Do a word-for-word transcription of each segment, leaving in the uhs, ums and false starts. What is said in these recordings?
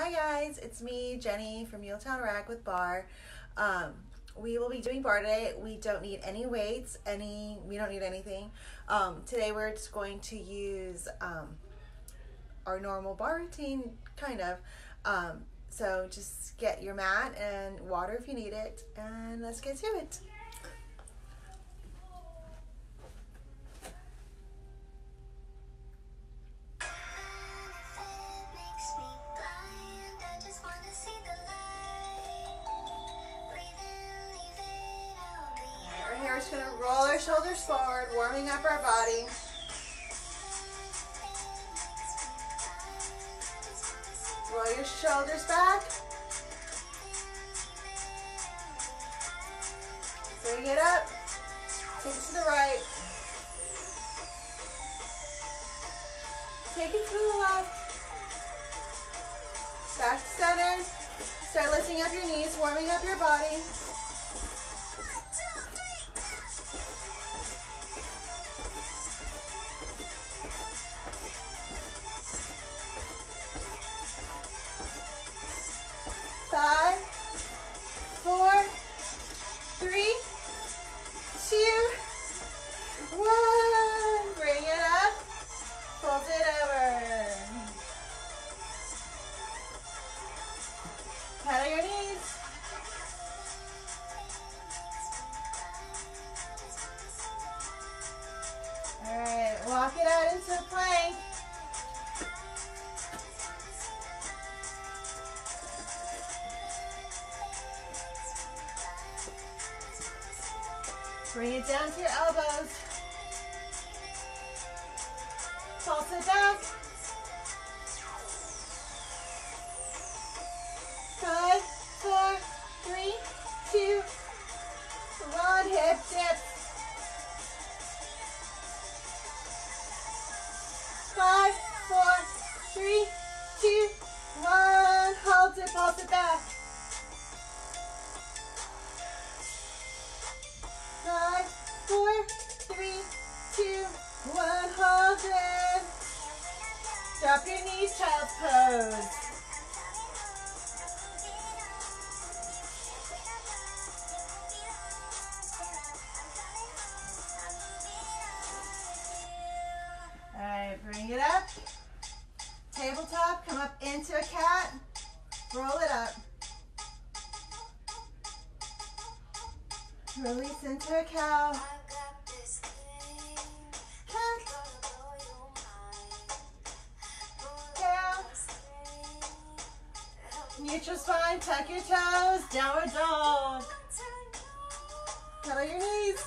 Hi guys, it's me, Jenny from Muletown Rag with Barre. Um, we will be doing Barre today. We don't need any weights, any. We don't need anything. Um, today we're just going to use um, our normal Barre routine, kind of. Um, so just get your mat and water if you need it, and let's get to it. We're just going to roll our shoulders forward, warming up our body. Roll your shoulders back. Bring it up. Take it to the right. Take it to the left. Back to center. Start lifting up your knees, warming up your body. Five, four, three, two, one. Bring it up. Fold it over. Paddle your knees. All right, walk it out into a plank. Bring it down to your elbows. Pulse it back. Five, four, three, two, one. Hip dip. Five, four, three, two, one. Hold it, pulse it back. Five, four, three, two, one, hold it. Drop your knees, child's pose. All right, bring it up. Tabletop, come up into a cat. Roll it up. Release into a cow. Cat. Cow. Neutral spine, tuck your toes, downward dog. Pedal your knees.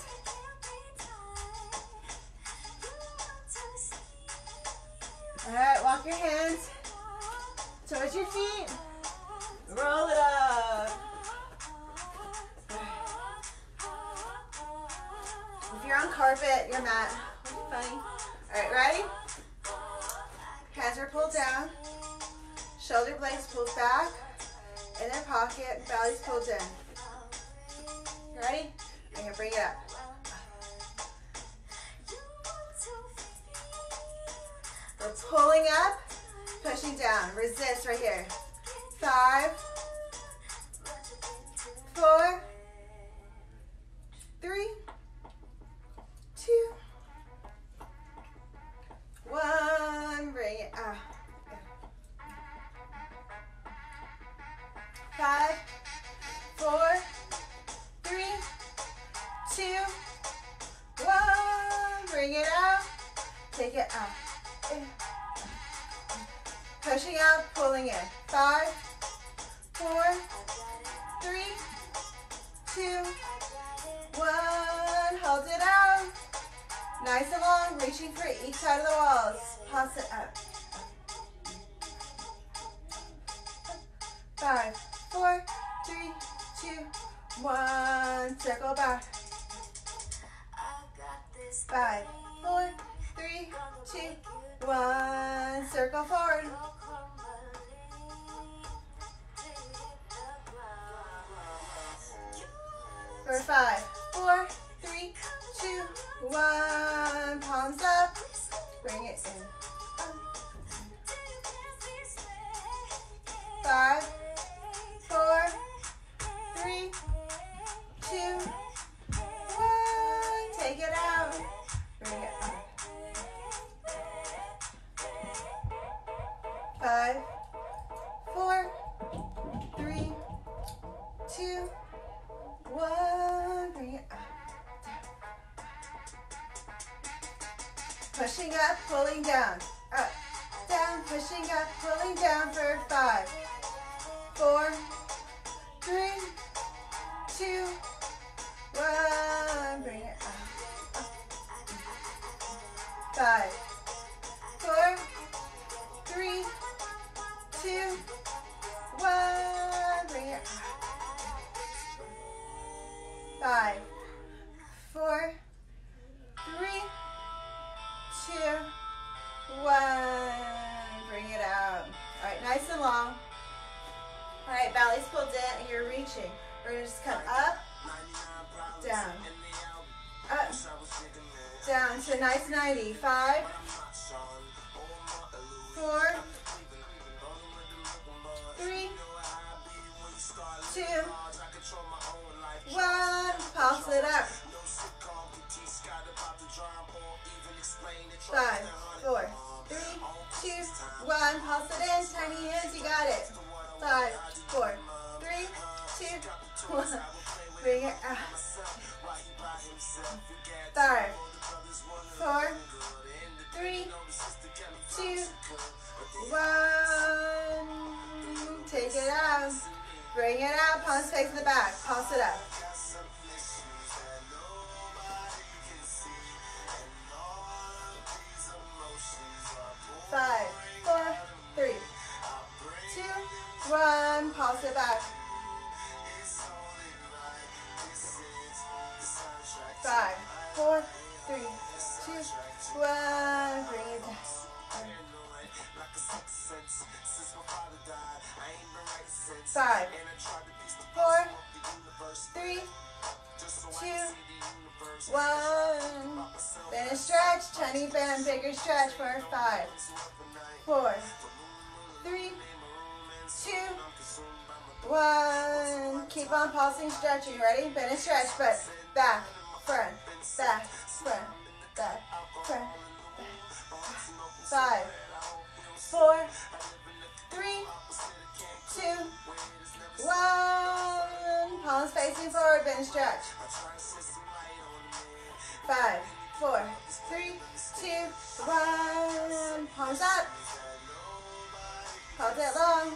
All right, walk your hands towards your feet. Roll it up. If you're on carpet, your mat will be funny. All right, ready? Hands are pulled down. Shoulder blades pulled back. In their pocket, belly's pulled in. You ready? I'm gonna bring it up. We're pulling up, pushing down. Resist right here. Five, four, three, two, one. Bring it up. Five, four, three, two, one. Bring it out. Take it out. Pushing out, pulling in. Five, four, three, two, one. Hold it out. Nice and long, reaching for each side of the walls. Pulse it up. Five, four, three, two, one. Circle back. Five, four, three, two, one. Circle forward. For five, four, three, two, one. Palms up. Bring it in. pushing up, pulling down. Up, down, pushing up, pulling down for five, four, three, two, one. Bring it up. Up. Five, four, three, two, one. Bring it up. Five, four, three, two, one. Bring it out. All right, nice and long. All right, belly's pulled in and you're reaching. We're gonna just come up, down, up, down to a nice ninety. Five, four, three, two, one. Pulse it up. Five, four, three, two, one. Pulse it in. Tiny hands, you got it. Five, four, three, two, one. Bring it out. Five, four, three, two, one. Take it out. Bring it out. Palms face in the back. Pulse it up. Five, four, three, two, one. Pulse it back. Five, four, three, two, one. Bring it down. Five, four, three, two, one. Finish stretch. Tiny bend, bigger stretch for five, four, three, two, one. Keep on pulsing, stretching. Ready? Finish stretch, but back, front, back, front, back, front, back. Five, four, three, two, one. Palms facing forward, finish stretch. Five, four, three, two, one. Palms up. Hold it long.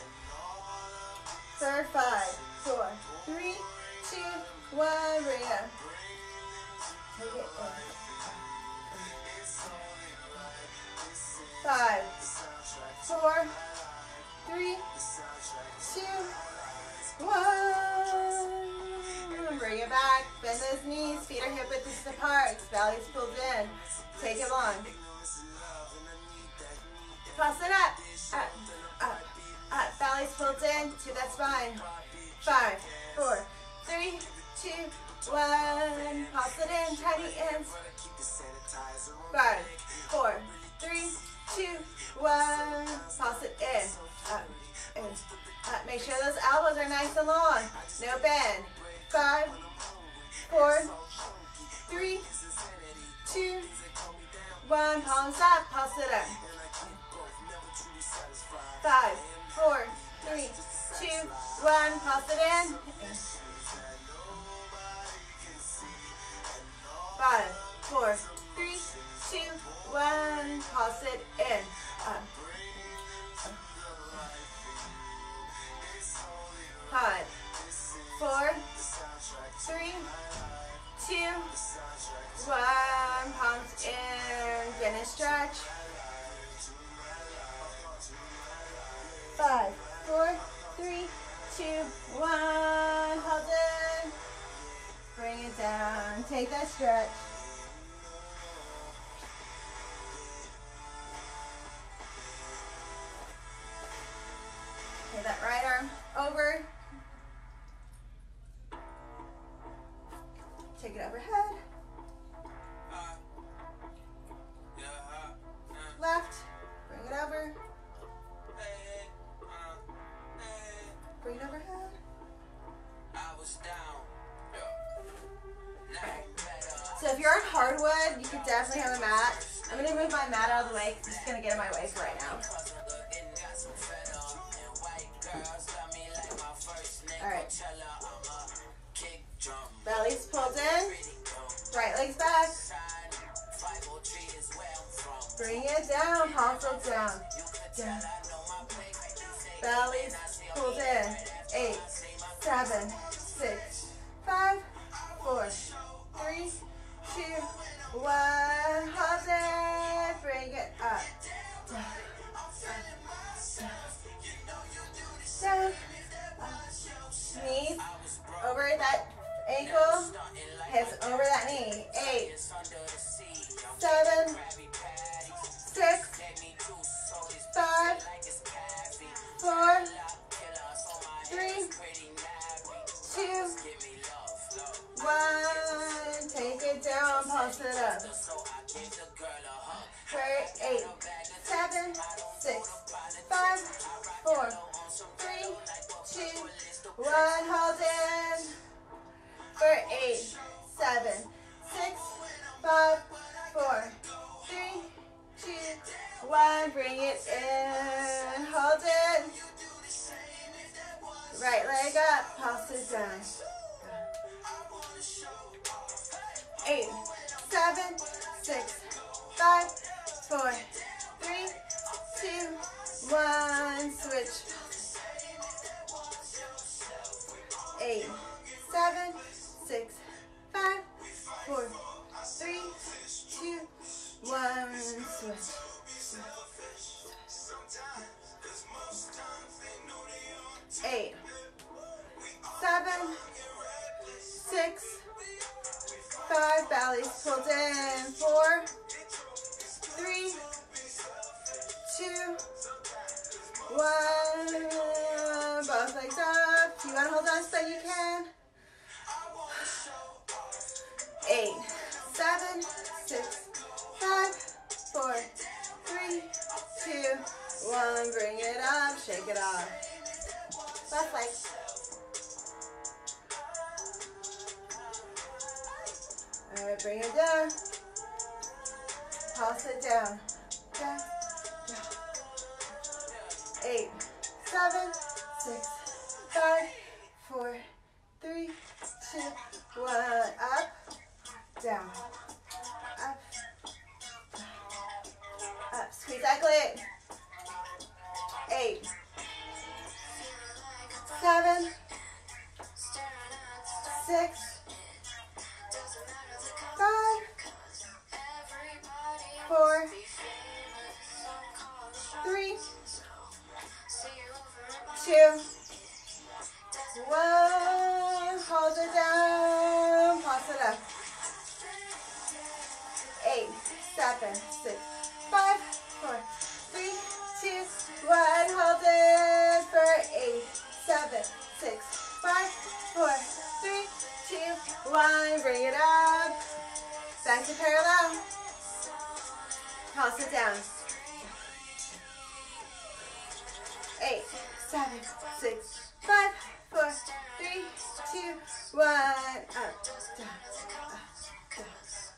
For five, four, three, two, one. Bring it up. Take it in. Five, four, three, two, one. Bring it back. Bend those knees. Feet are hip width apart. Belly's pulled in. Take it long. Toss it up. Up, up, up. Belly's pulled in to that spine. Five, four, three, two, one. Toss it in. Tiny ends. Five, four, three, two, one. Toss it in. Up, in. Up. Make sure those elbows are nice and long. No bend. Five, four, three, two, one. Palms up. Pulse it up. Five, four, three, two, one. Pulse it in. Five, four, three, two, one. Pulse it in. Up. Five, four, three, two, one. Palms in. Finish stretch. Five, four, three, two, one. Hold in. Bring it down. Take that stretch. Okay, that right arm over. Take it overhead. Left. Bring it over. Bring it overhead. Okay. So if you're on hardwood, you could definitely have a mat. I'm going to move my mat out of the way because it's going to get in my way for right now. Alright. Belly's pulled in. Right leg's back. down. Bellies pulled in. Eight, seven, six, five, four, three, two, one. Hold it. Bring it up. Down, down, down, up. Knees over that ankle. Hips over that knee. Eight, seven, six, five, four, three, two, one. Take it down, pulse it up. For eight, seven, six, five, four, three, two, one. Hold in. For eight, seven, six, five, four, three, two, one. Bring it in. Hold it. Right leg up. Pulse it down. Eight, seven, six, five, four, three, two, one. Switch. Eight, seven, six, five, four, three, two, one. Switch. Eight, seven, six, five, bellies pulled in. Four, three, two, one. Both legs up. If you want to hold on so you can. Eight, seven, six, five, four, three, two, one. Bring it up. Shake it off. Left leg. All right, bring it down. Pulse it down. Down, down. Eight, seven, six, five, four, three, two, one. Up, down, up, down, up. Squeeze that glute. Eight, seven, six, five, four, three, two, one. Hold it down. Pulse it up. Eight, seven, six, five, four, three, two, one. Hold it for eight, seven, six, five, four, three, two, one. Bring it up. Back to parallel. Pulse it down. Eight, seven, six, five, four, three, two, one. Up, down, up, down.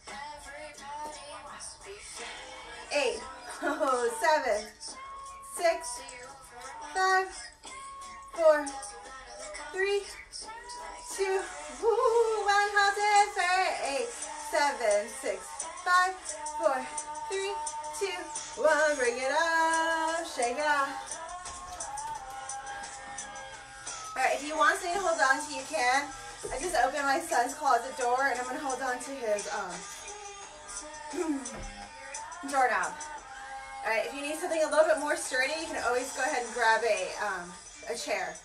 Eight, oh, seven, six, five, four, three, two, one. Hold it for eight, seven, six, five, four, three, two, one. Bring it up. Shake it off. All right, if you want something to hold on to, you can. I just opened my son's closet door, and I'm going to hold on to his um, doorknob. All right, if you need something a little bit more sturdy, you can always go ahead and grab a, um, a chair.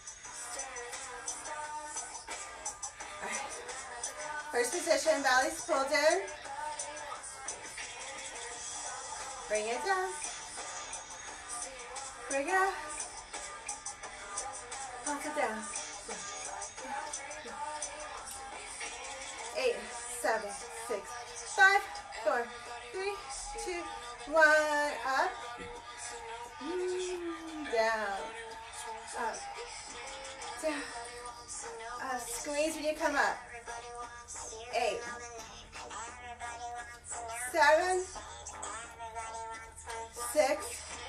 All right. First position, belly's pulled in. Bring it down. Bring it up. Pulse it down. Eight, seven, six, five, four, three, two, one. Up. Down. Up. Down. Up. Squeeze when you come up. Eight. Seven. Six.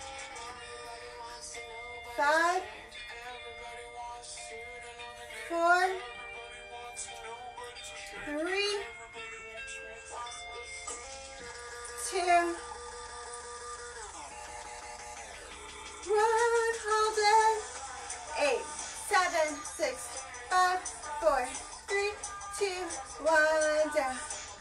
Five. Four, three, two, six, five, four, three, two, one, down.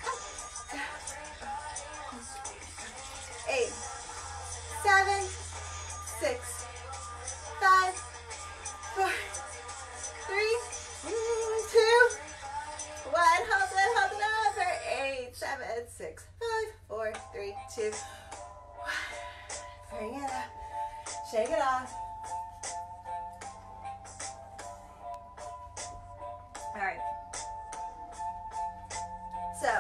Eight, seven, six, five, four, three, two, one. Hold it, hold it up for eight, seven, six, five, four, three, two, one. Bring it up. Shake it off. All right. So,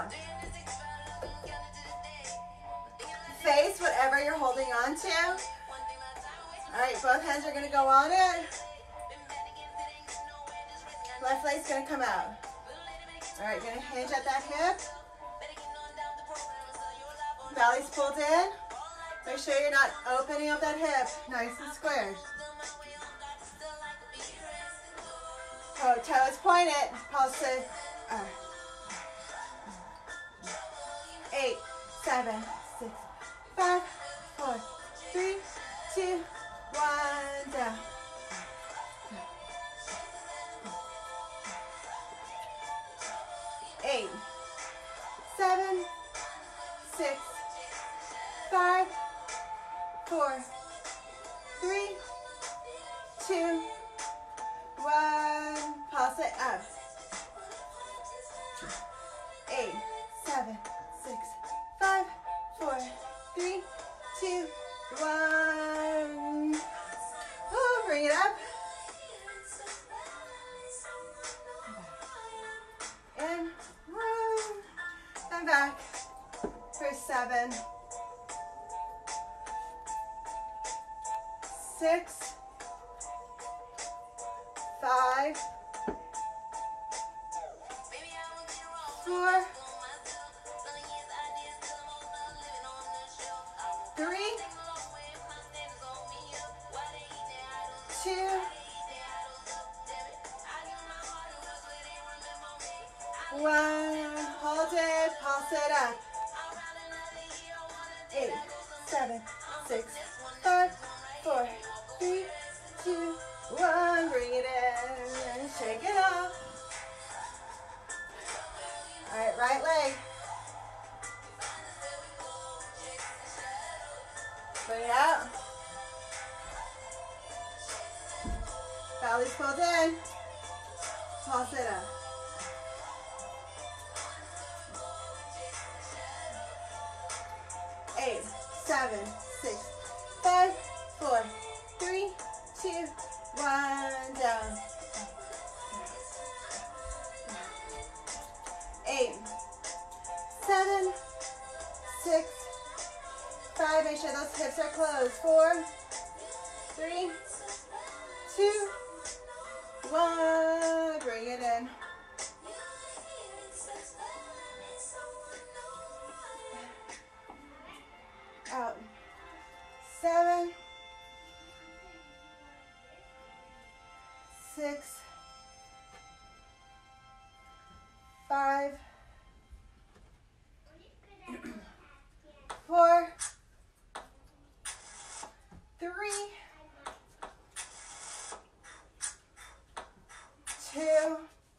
face whatever you're holding on to. All right, both hands are gonna go on it. Left leg's gonna come out. All right, gonna hinge at that hip. Belly's pulled in. Make sure you're not opening up that hip. Nice and squared. Oh, toes pointed. Pulse it. Uh, eight, seven, six, five, four, three, two, one, down. Eight, seven, six, five, four, three, two, one. Pulse it up. Eight, seven, six, five, four, three, two, one. Oh, bring it up. And one. And back for seven, six, five, four, three, two, one. Hold it, pulse it up. Eight, seven, six, five, four, three, two, one. Bring it in and shake it off. All right, right leg. Bring it out. Belly's pulled in. Pulse it up. Eight, seven, six, five, four, three, two, one, down. Eight, seven, six, five. Make sure those hips are closed. Four, three, two, one. Bring it in. Out. Seven, six, five, four, three, two,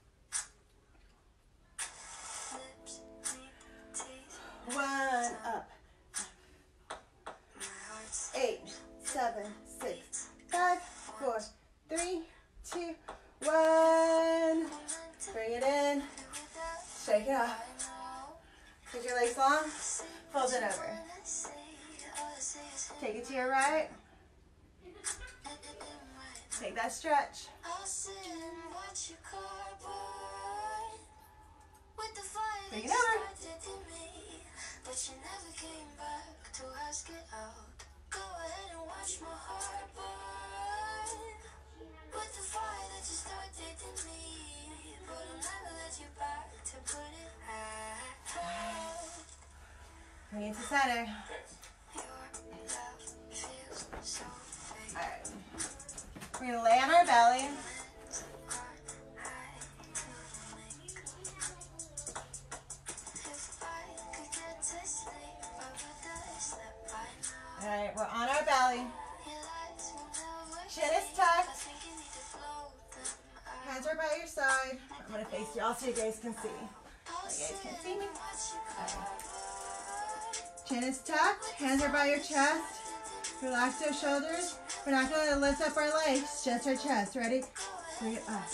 one. Up. Eight, seven, six, five, four, three, two, one. Bring it in. Shake it off. Take your legs long. Fold it over. Take it to your right. Take that stretch. Bring it over. But you never came back to ask it out. Go ahead and watch my heart burn with the fire that you started in me. But I'll never let you back to put it out. Bring it to center. Alright. We're going to lay on our belly. Alright, we're on our belly. Chin is tucked. Hands are by your side. I'm going to face y'all so you guys can see. So you guys can see me. Okay. Chin is tucked. Hands are by your chest. Relax those shoulders. We're not going to lift up our legs, just our chest. Ready? Bring it up.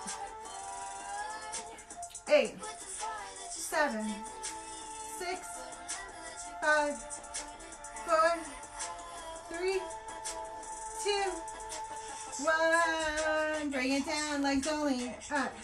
Eight, seven, six, five, four, three, two, one. Bring it down, legs only. Up.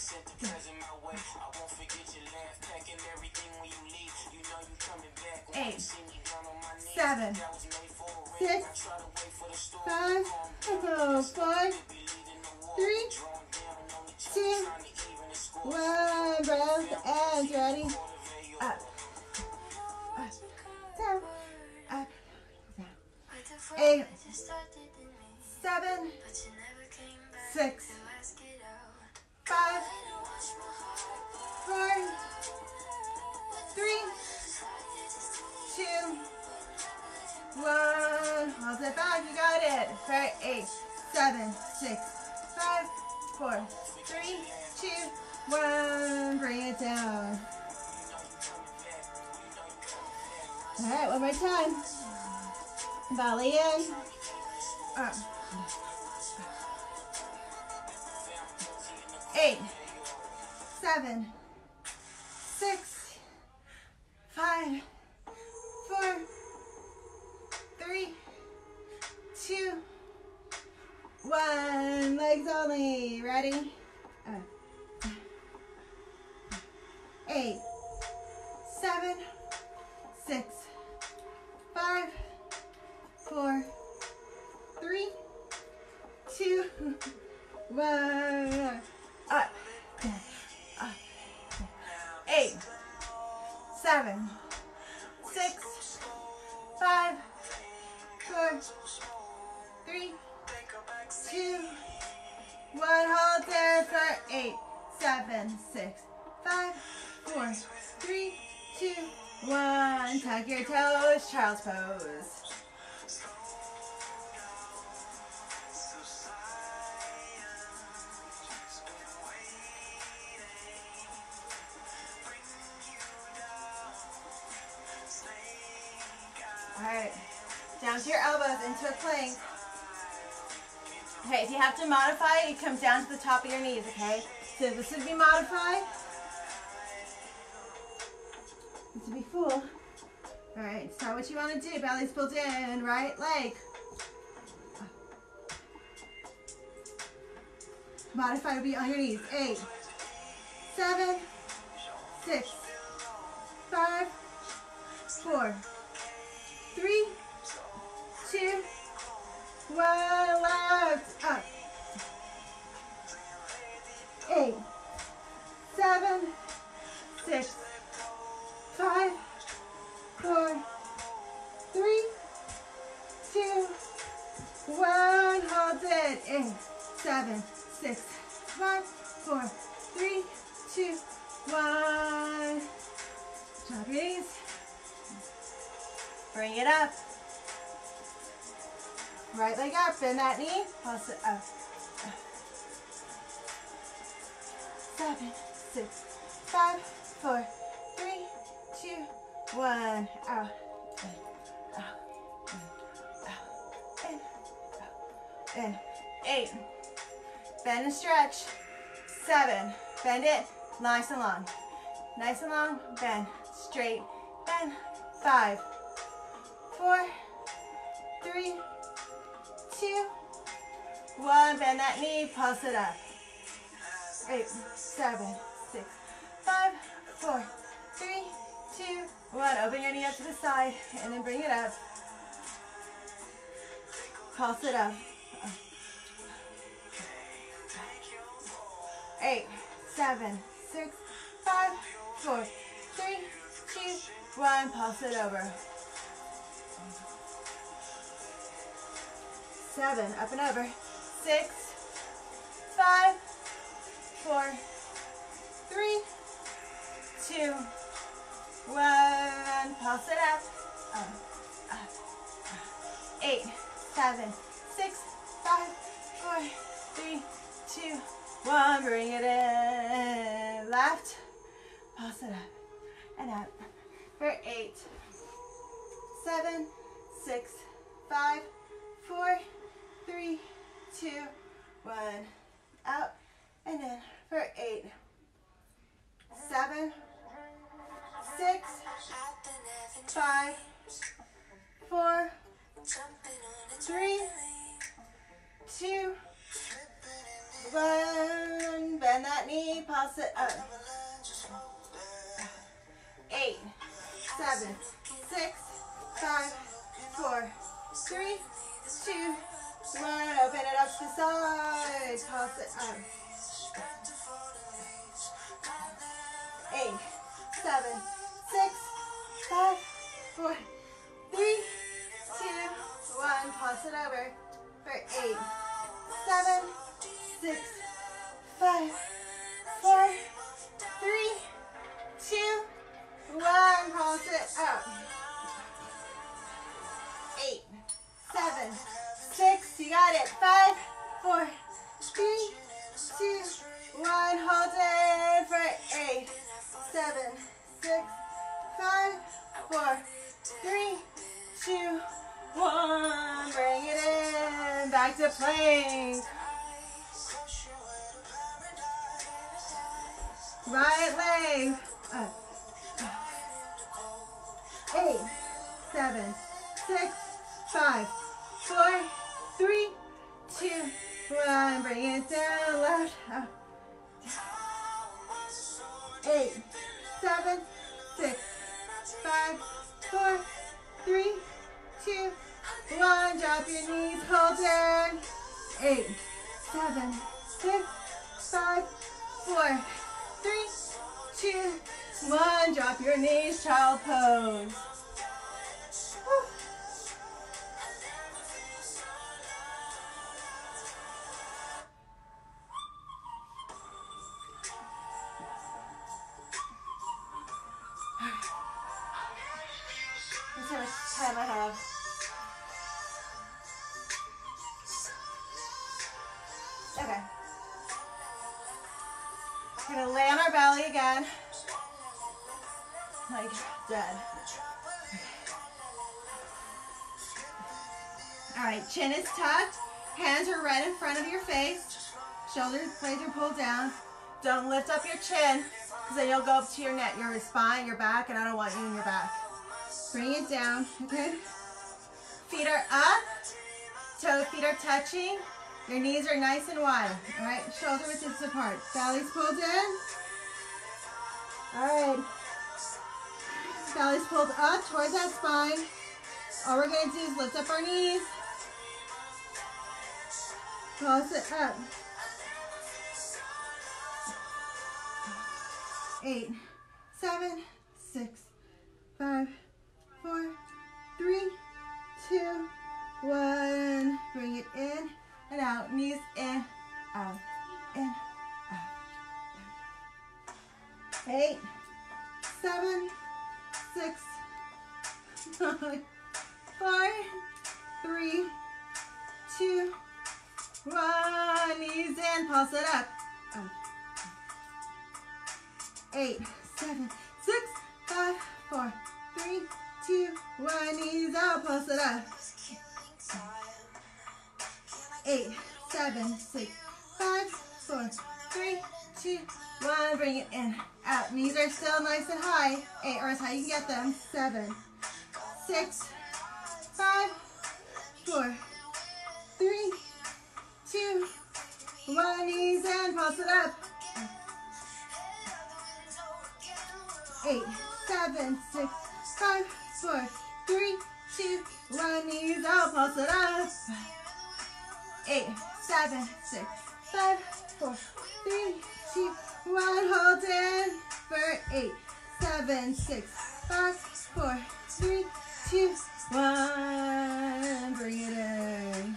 Eight, seven, six, five, oh, four, three, two, one. Breath and ready. Up, up, down, up, down. Eight, seven, six, five, four, three, two, one. Hold it back. You got it. Right. Eight, seven, six, five, four, three, two, one. Bring it down. All right. One more time. Belly in. Up. Eight, seven, six, five, four, three, two, one. Legs only. Ready? Uh. Eight, seven, six, five, four, three, two, one. Up, up. Eight, seven, six, five, four, three, two, one. Hold there for eight, seven, six, five, four, three, two, one. Tuck your toes, child's pose. Alright, down to your elbows into a plank. Okay, if you have to modify it, you come down to the top of your knees, okay? So this would be modified. This would be full. Alright, start what you want to do. Belly's pulled in, right leg. Modified would be on your knees. Eight, seven, six, five, four, three, two, one. Left. Up. Eight, seven, six, five, four, three, two, one. Hold it. Eight, seven, six, five, four, three, two, one. Drop your knees. Bring it up. Right leg up, bend that knee, pulse it up. Seven, six, five, four, three, two, one. Out, in, out, in, out, in, out, in. Eight. Bend and stretch. Seven. Bend it, nice and long. Nice and long, bend, straight, bend. Five, four, three, two, one. Bend that knee, pulse it up. Eight, seven, six, five, four, three, two, one. Open your knee up to the side and then bring it up. Pulse it up. Eight, seven, six, five, four, three, two, one. Pulse it over. Seven, up and over. Six, five, four, three, two, one. Pulse it up. Up, up, up. Eight, seven, six, five, four, three, two, One, bring it in. Left. Pulse it up and out. For eight, seven, six, five, four, three, two, one. Out and in. For eight, seven, six, five, four, three, two, one. Bend that knee, pulse it up. Eight, seven, six, five, four, three, two, one. Open it up to the side, pulse it up. Eight, seven, six, five, four, three, two, one. Pulse it over. For eight, seven, six, five, four, three, two, one. Pulse it up. Eight, seven, six. You got it. Five, four, three, two, one. Hold it for eight, seven, six, five, four, three, two, one. Bring it in. Back to plank. Right leg up. Eight, seven, six, five, four, three, two, one. Bring it down. Left up. Eight, seven, six, five, four, three, two, one. Drop your knees, hold in. Eight, seven, six, five, four, three, two, one. Drop your knees, child pose. Woo. Let's see how much time I have. Okay. We're gonna lay on our belly again. Like dead. Okay. All right, chin is tucked. Hands are right in front of your face. Shoulders, blades are pulled down. Don't lift up your chin, because then you'll go up to your neck, your spine, your back, and I don't want you in your back. Bring it down, okay? Feet are up. Toe, feet are touching. Your knees are nice and wide, all right? Shoulder widths apart. Belly's pulled in. All right. Belly's pulled up towards that spine. All we're gonna do is lift up our knees. Pulse it up. Eight, seven, six, five, four, three, two, one. Bring it in and out. Knees in, out, in, out. Eight, seven, six, five, four, three, two, one. Knees in, pulse it up. Up. Eight, seven, six, five, four, three, two, one. Knees out, pulse it up. Eight, seven, six, five, four, three, two, one. Bring it in, out. Knees are still nice and high. Eight, or as high you can get them. Seven, six, five, four, three, two, one. Knees in, pulse it up. Eight, seven, six, five, four, three, two, one. Knees out, pulse it up. Eight, seven, six, five, four, three, two, one. Hold in for eight, seven, six, five, four, three, two, one. Bring it in.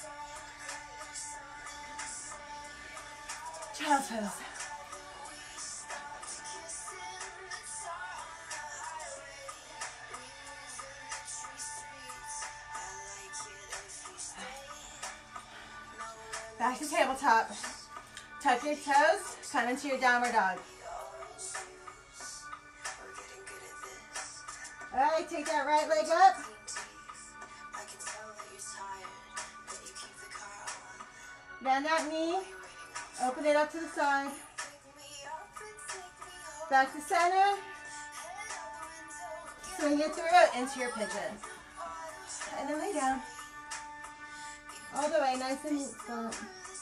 Child's pose. Back to tabletop. Tuck your toes, come into your downward dog. All right, take that right leg up. Bend that knee, open it up to the side. Back to center. Swing it through into your pigeon. And then lay down. All the way, nice and flat.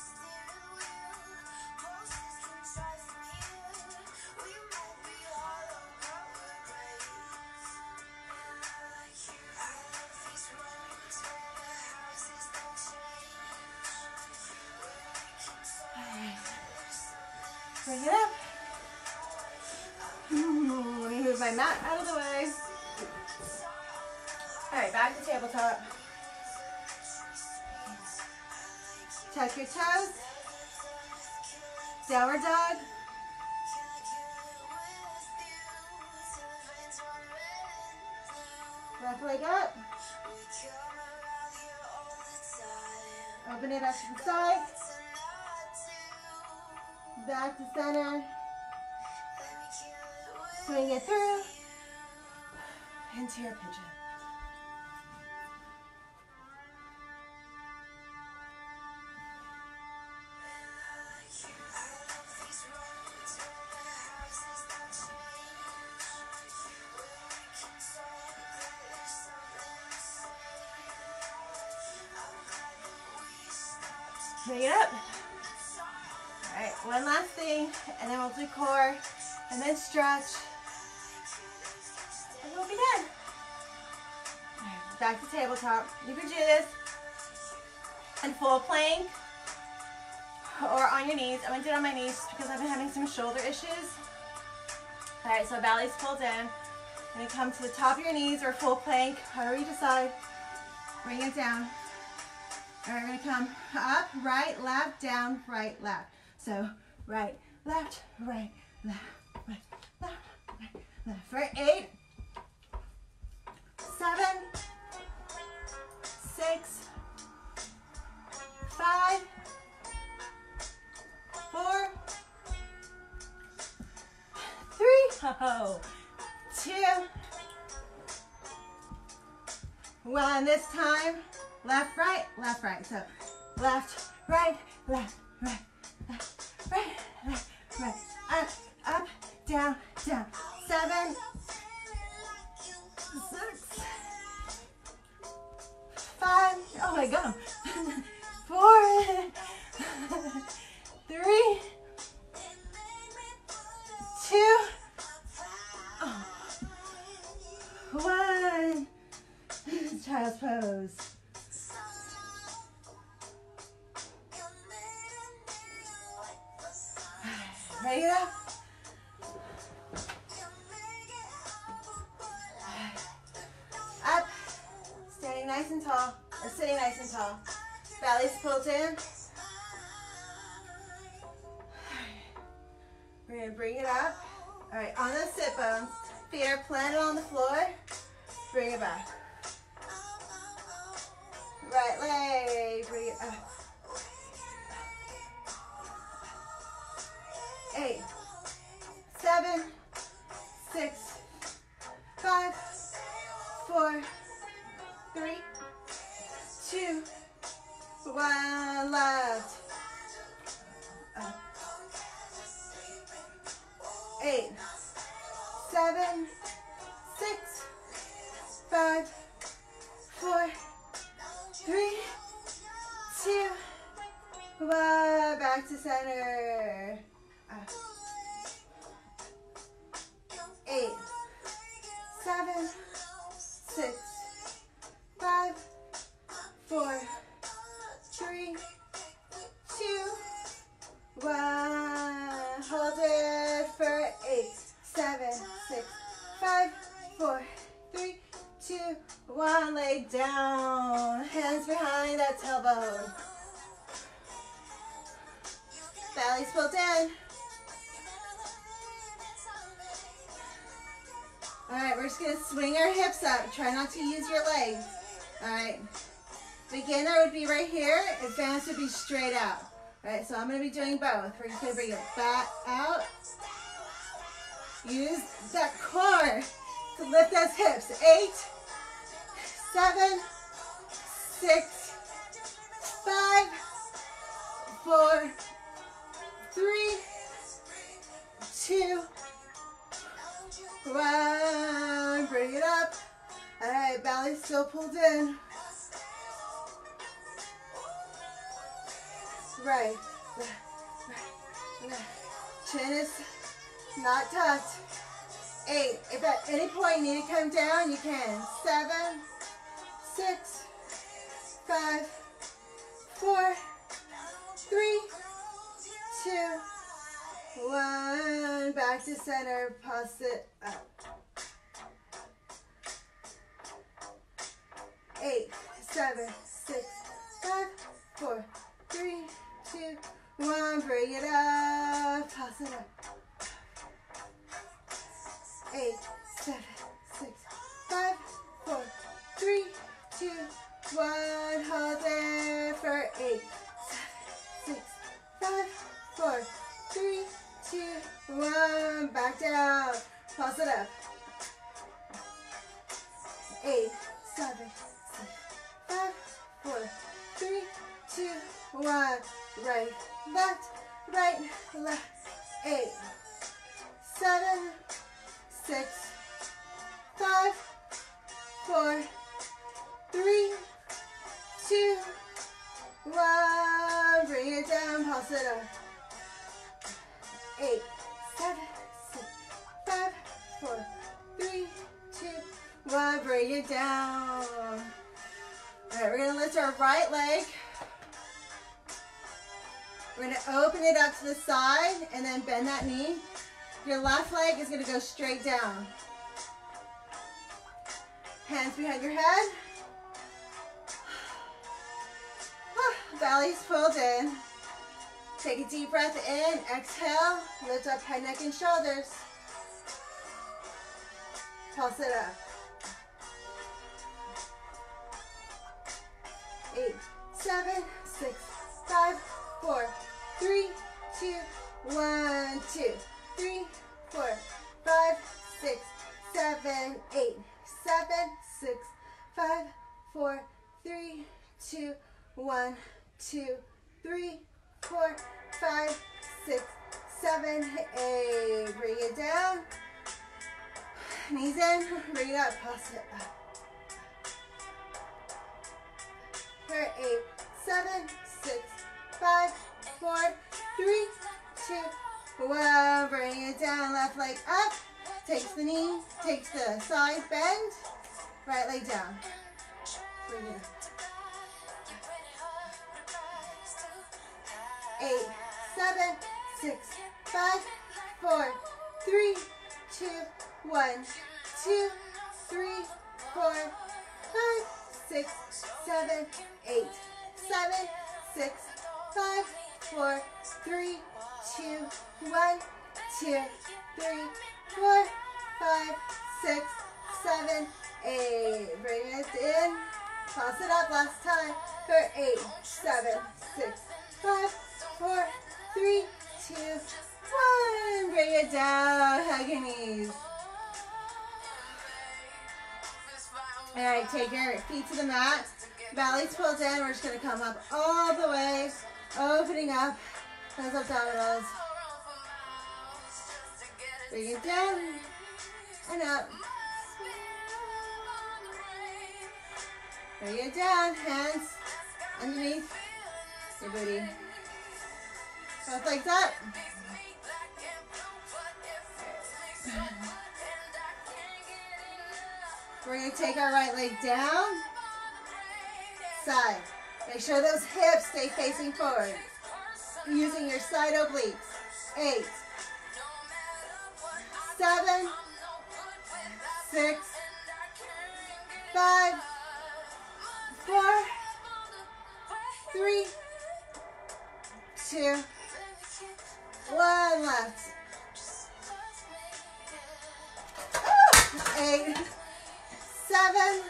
Bring it up. Let me move my mat out of the way. All right, back to tabletop. Tuck your toes. Downward dog. Left leg up. Open it up to the side. Back to center. Swing it through. Into your pigeon. Bring it up. All right, one last thing, and then we'll do core, and then stretch, and we'll be done. All right, back to tabletop. You can do this in full plank or on your knees. I'm gonna do it on my knees because I've been having some shoulder issues. All right, so belly's pulled in. I'm gonna come to the top of your knees or full plank, however you decide. Bring it down. All right, we're gonna come up, right, left, down, right, left. So, right, left, right, left, right, left, right, left. For eight, seven, six, five, four, three, oh, two, one. This time, left, right, left, right. So, left, right, left, right. Right, right, right, up, up, down, down. Seven, six, five, oh my God. Four, three, two, oh, one. Child's pose. Ready up? Up. Standing nice and tall, or sitting nice and tall. Belly's pulled in. We're gonna bring it up. All right, on the sit bones, feet are planted on the floor. Bring it back. Right leg, bring it up. Eight, seven, six, five, four, three, two, one. Left. Up. Eight, seven, six, five, four, three, two, one. Back to center. Up. Eight, seven, six, five, four, three, two, one. Hold it for eight, seven, six, five, four, three, two, one. Lay down. Hands behind that tailbone. Belly's pulled in. All right, we're just gonna swing our hips up. Try not to use your legs. All right. Beginner would be right here. Advanced would be straight out. All right, so I'm going to be doing both. We're just going to bring it back out. Use that core to lift those hips. Eight, seven, six, five, four, three, two, one. Bring it up. All right, belly still pulled in. Right, left, right, left. Chin is not tucked. Eight. If at any point you need to come down, you can. Seven, six, five, four, three, two, one. Back to center. Pulse it up. Eight, seven, six, five, four, three, two, one. Bring it up. Pulse it up. Eight, seven, six, five, four, three, two, one. Hold there for eight, seven, six, five, four, three, two, one. Back down. Pulse it up. Eight, seven, six, five, four, three, two, one. Right, left, right, left. Eight, seven, six, five, four, three, two, one. Bring it down, pulse it up. Eight, seven, six, five, four, three, two, one. Bring it down. All right, we're gonna lift our right leg. We're gonna open it up to the side and then bend that knee. Your left leg is gonna go straight down. Hands behind your head. Belly's pulled in. Take a deep breath in, exhale, lift up head, neck, and shoulders. Pulse it up. Eight, seven, six, five, four, three, two, one, two, three, four, five, six, seven, eight, seven, six, five, four, three, two, one, two, three, four, five, six, seven, eight. Bring it down. Knees in. Bring it up. Pulse it up. For eight, seven, six, five, four, three, two, one. Bring it down. Left leg up. Takes the knee. Takes the side bend. Right leg down. Bring it up. Eight, seven, six, five, four, three, two, one, two, three, four, five, six, seven, eight, seven, six, five, four, three, two, one, two, three, four, five, six, seven, eight. Bring it in. Toss it up last time for eight, seven, six, five, four, three, two, one. Bring it down. Hug your knees. All right, take your feet to the mat. Belly's pulled in. We're just going to come up all the way, opening up those abdominals. Bring it down and up. Bring it down. Hands underneath your booty. Both legs up. We're going to take our right leg down. Side. Make sure those hips stay facing forward. Using your side obliques. Eight. Seven. Six. Five. Four. Three. Two. One left. Eight, seven,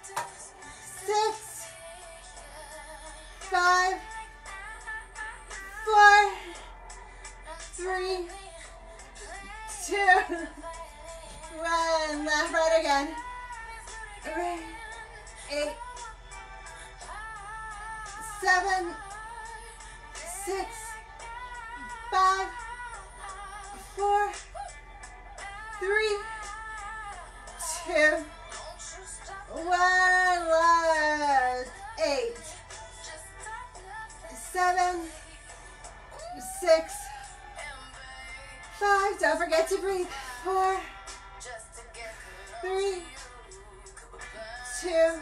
six, five, four, three, two, one. Left, right again. Right. Eight, seven, six, five, four, three, two, one. Left. Eight, seven, six, five. Don't forget to breathe. Four, three, two,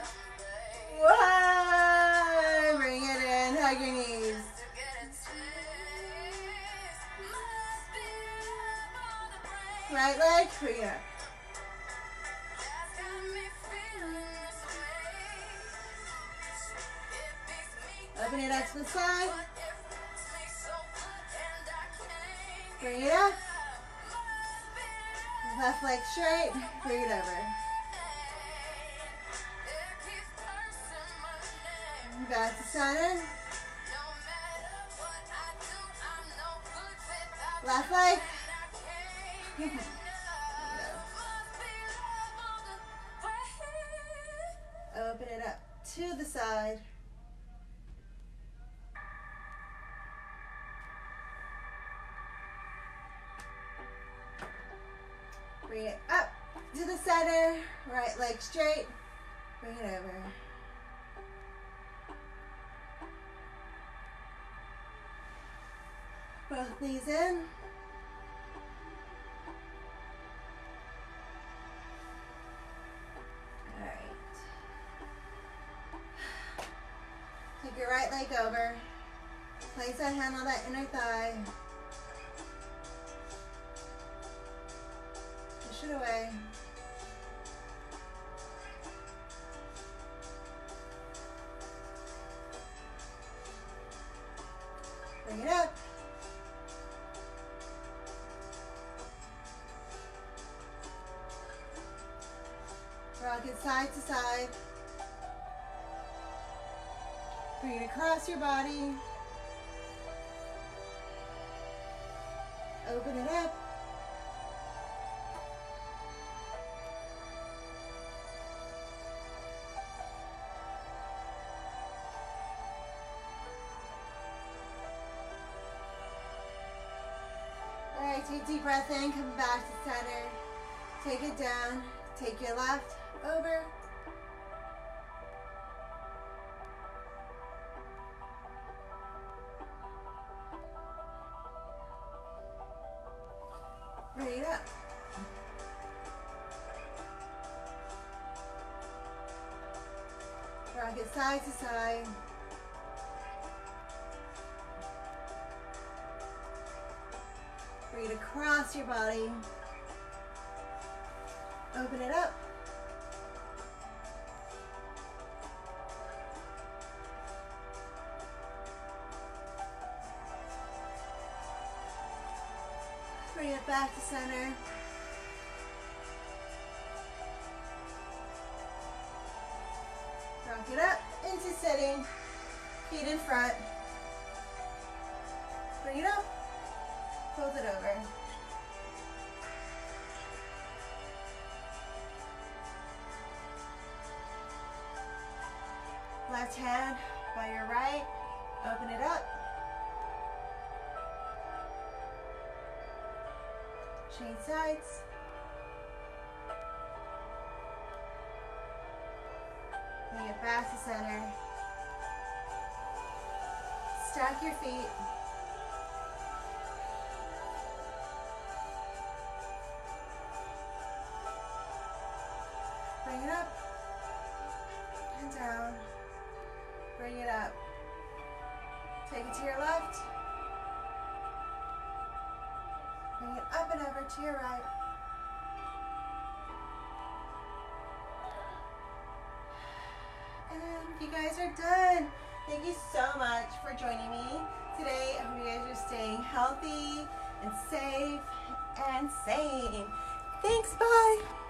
one. Bring it in. Hug your knees. Right leg, bring it up. Open it up to the side. Bring it up. Left leg straight. Bring it over. Back to center. Left leg. Open it up to the side. Bring it up to the center. Right leg straight. Bring it over. Both knees in. All right. Take your right leg over. Place that hand on that inner thigh. Push it away. Bring it up. Rock it side to side. Bring it across your body. Open it up. All right, take a deep breath in, come back to center. Take it down. Take your left over. Bring it up. Rock it side to side. Bring it across your body. Open it up. Bring it back to center. Rock it up into sitting. Feet in front. Bring it up. Fold it over. Left hand by your right. Open it up. Change sides. Bring it back to center. Stack your feet. Bring it up and down. Bring it up. Take it to your left. Bring it up and over to your right. And you guys are done. Thank you so much for joining me today. I hope you guys are staying healthy and safe and sane. Thanks, bye.